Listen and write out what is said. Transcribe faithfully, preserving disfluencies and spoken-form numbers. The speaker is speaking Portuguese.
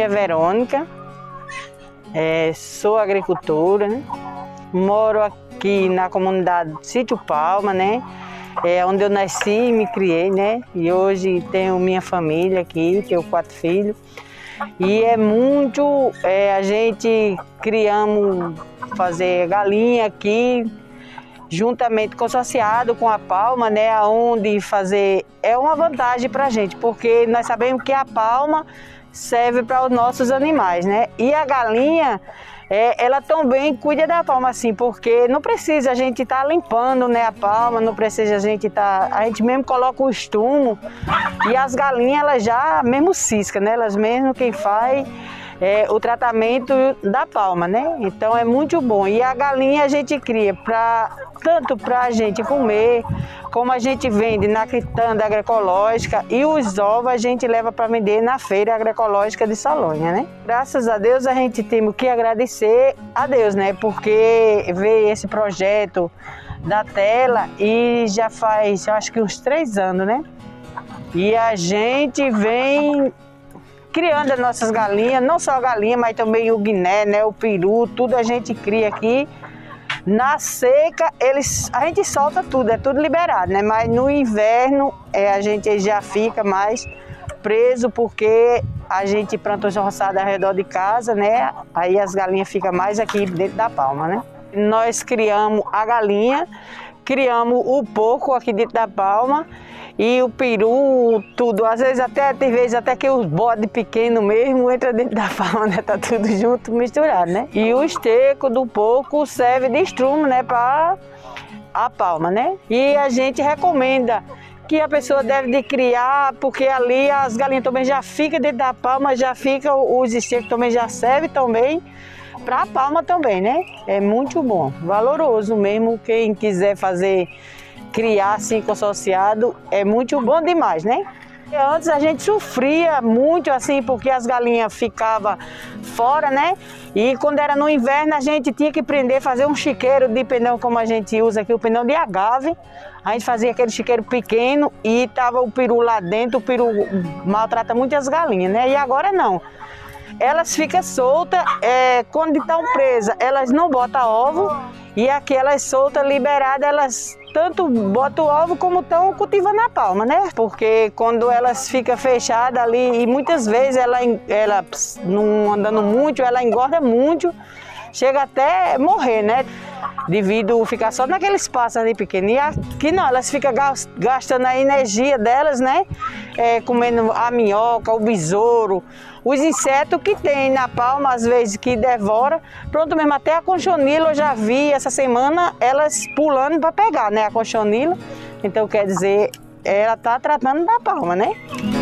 é Verônica, é, sou agricultora, né? Moro aqui na comunidade Sítio Palma, né? É onde eu nasci e me criei, né? E hoje tenho minha família aqui, tenho quatro filhos. E é muito, é, a gente criamos fazer galinha aqui, juntamente consorciado com a palma, né? Onde fazer é uma vantagem para a gente, porque nós sabemos que a palma serve para os nossos animais, né? E a galinha, É, ela também cuida da palma, assim, porque não precisa a gente estar tá limpando, né, a palma, não precisa a gente estar... Tá, a gente mesmo coloca o estrumo e as galinhas, elas já mesmo cisca, né? Elas mesmo quem faz é, o tratamento da palma, né? Então é muito bom. E a galinha a gente cria pra, tanto para a gente comer, como a gente vende na quitanda agroecológica, e os ovos a gente leva para vender na feira agroecológica de Salonha, né? Graças a Deus a gente tem que agradecer a Deus, né? Porque veio esse projeto da tela e já faz, eu acho que uns três anos, né? E a gente vem criando as nossas galinhas, não só a galinha, mas também o guiné, né? O peru, tudo a gente cria aqui. Na seca, eles, a gente solta tudo, é tudo liberado, né? Mas no inverno é, a gente já fica mais preso, porque a gente planta os roçados ao redor de casa, né? Aí as galinhas ficam mais aqui dentro da palma, né? Nós criamos a galinha, criamos o porco aqui dentro da palma e o peru, tudo. Às vezes até, tem vezes até que os bodes pequenos mesmo entram dentro da palma, né? Tá tudo junto, misturado, né? E o esteco do porco serve de estrumo, né? Para a palma, né? E a gente recomenda que a pessoa deve de criar, porque ali as galinhas também já ficam dentro da palma, já fica, os estecos também já servem também para a palma também, né? É muito bom, valoroso mesmo. Quem quiser fazer, criar assim consorciado, é muito bom demais, né? Antes a gente sofria muito assim, porque as galinhas ficavam fora, né? E quando era no inverno a gente tinha que prender, fazer um chiqueiro de pneu, como a gente usa aqui, o pneu de agave. A gente fazia aquele chiqueiro pequeno e tava o peru lá dentro, o peru maltrata muito as galinhas, né? E agora não. Elas ficam soltas, é, quando estão presas, elas não botam ovo, e aquelas soltas, liberadas, elas tanto botam ovo como estão cultivando a palma, né? Porque quando elas ficam fechadas ali, e muitas vezes ela, ela não andando muito, ela engorda muito, chega até morrer, né? Devido a ficar só naquele espaço ali pequeno. E aqui não, elas ficam gastando a energia delas, né? É, comendo a minhoca, o besouro, os insetos que tem na palma, às vezes, que devora. Pronto, mesmo até a conchonila eu já vi essa semana elas pulando para pegar, né? A conchonila. Então, quer dizer, ela tá tratando da palma, né?